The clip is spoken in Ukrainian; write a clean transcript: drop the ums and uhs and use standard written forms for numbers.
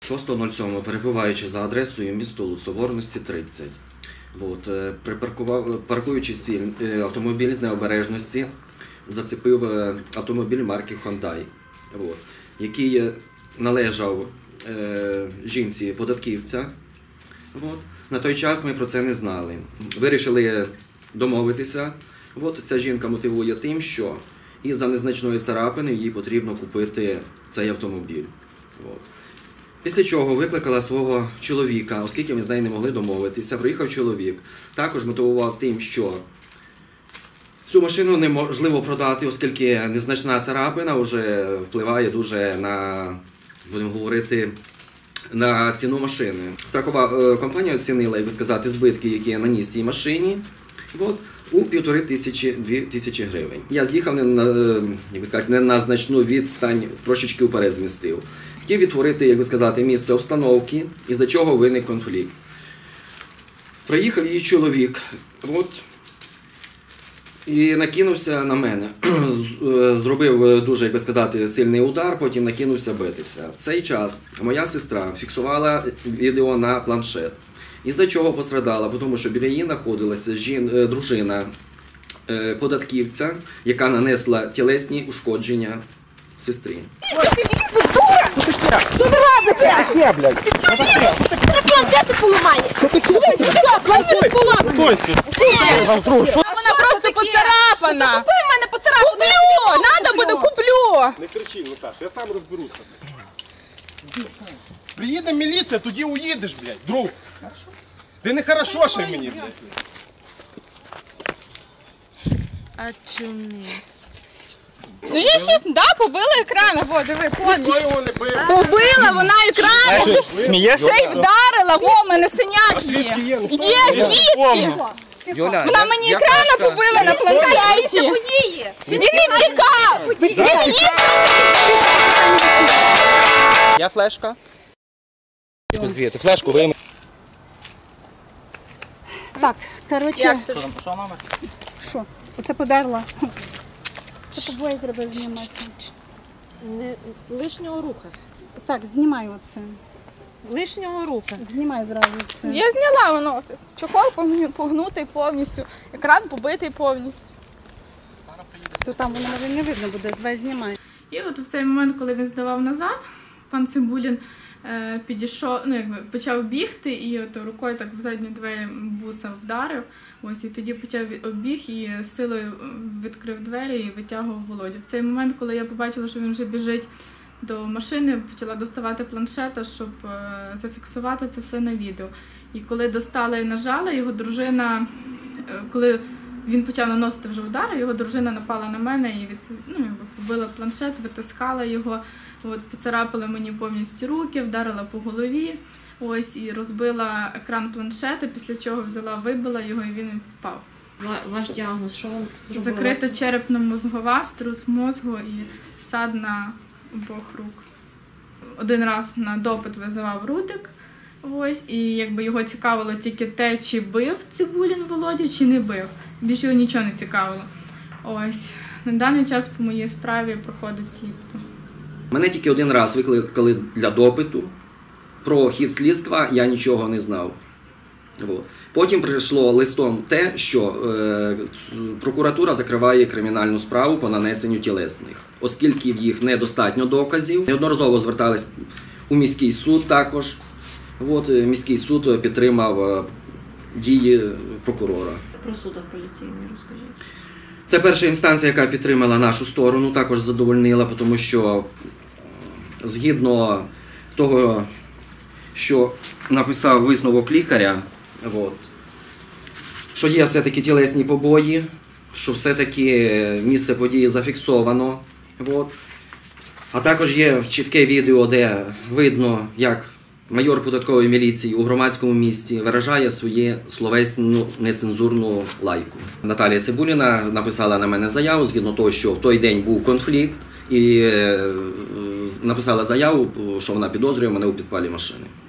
6.07, перебуваючи за адресою місто Луцьк, Соборності 30, паркуючи свій автомобіль з необережності, зацепив автомобіль марки Hyundai, який належав жінці-податківця. На той час ми про це не знали. Вирішили домовитися. Ця жінка мотивує тим, що із-за незначної царапини їй потрібно купити цей автомобіль. Після чого викликала свого чоловіка, оскільки ми з нею не могли домовитися. Приїхав чоловік, також мотивував тим, що цю машину неможливо продати, оскільки незначна царапина вже впливає дуже на, будемо говорити, на ціну машини. Страхова компанія оцінила, як би сказати, збитки, які я наніс цій машині, у 1500–2 тисячі гривень. Я з'їхав не на значну відстань, трошечки вперед змістив. Хотів відтворити, як би сказати, місце обстановки, із-за чого виник конфлікт. Приїхав її чоловік і накинувся на мене. Зробив дуже, як би сказати, сильний удар, потім накинувся битися. В цей час моя сестра фіксувала відео на планшет. Із-за чого пострадала, тому що біля її знаходилася дружина податківця, яка нанесла тілесні ушкодження сестрі. Що ви робите? Що, блядь? Планшети поламані. Планшети поламані. Вона просто поцарапана. Купи в мене поцарапану. Куплю, надо буде, куплю. Не кричи, Наташа, я сам розберуся. Приїде міліція, тоді уїдеш, блядь, друг. Ти не хорошо ще мені, блядь. А чому? Ну я щас, побила екран, диви, повністю. Хто його не бив? Побила вона екран, Смієшся? ще й вдарила, в мене синяк є. Є, звідки? Вона мені екрана побила на планшеті. Він не втікав. Я флешка. Звідти, флешку вийми. Так, коротше, Що номер? що? Оце подарила. Це тобою треба знімати. Лишнього руха. Так, знімаю оце. Лишнього руха. Знімай зразу це. Я зняла воно. Чохол погнутий повністю, екран побитий повністю. То там воно може не видно буде, давай знімай. І от в цей момент, коли він здавав назад, пан Цибулін підійшов, почав бігти і от рукою так в задні двері буса вдарив. І тоді почав обіг і силою відкрив двері і витягував Володю. В цей момент, коли я побачила, що він вже біжить до машини, почала доставати планшета, щоб зафіксувати це все на відео. І коли достала і нажала, його дружина, коли він почав наносити вже удари, його дружина напала на мене і побила планшет, витискала його, поцарапала мені повністю руки, вдарила по голові, і розбила екран планшета, після чого взяла, вибила його і він впав. Ваш діагноз, що він зробив? Закрита черепно-мозгова, струс мозгу і ссадина на обох рук. Один раз на допит визивав Рудик, і його цікавило тільки те, чи бив Цибулін Володю, чи не бив. Більше його нічого не цікавило. На даний час по моїй справі проходить слідство. Мене тільки один раз викликали для допиту. Про хід слідства я нічого не знав. Потім прийшло листом те, що прокуратура закриває кримінальну справу по нанесенню тілесних, оскільки в їх недостатньо доказів. Неодноразово звертались у міський суд також. Міський суд підтримав дії прокурора. Про суд апеляційний розкажіть. Це перша інстанція, яка підтримала нашу сторону, також задовольнила, тому що згідно того, що написав висновок лікаря, що є все-таки тілесні побої, що все-таки місце події зафіксовано. А також є чітке відео, де видно, як майор податкової міліції у громадському місці виражає свою словесну нецензурну лайку. Наталія Цибуліна написала на мене заяву, згідно того, що в той день був конфлікт, і написала заяву, що вона підозрює мене у підпалі машини.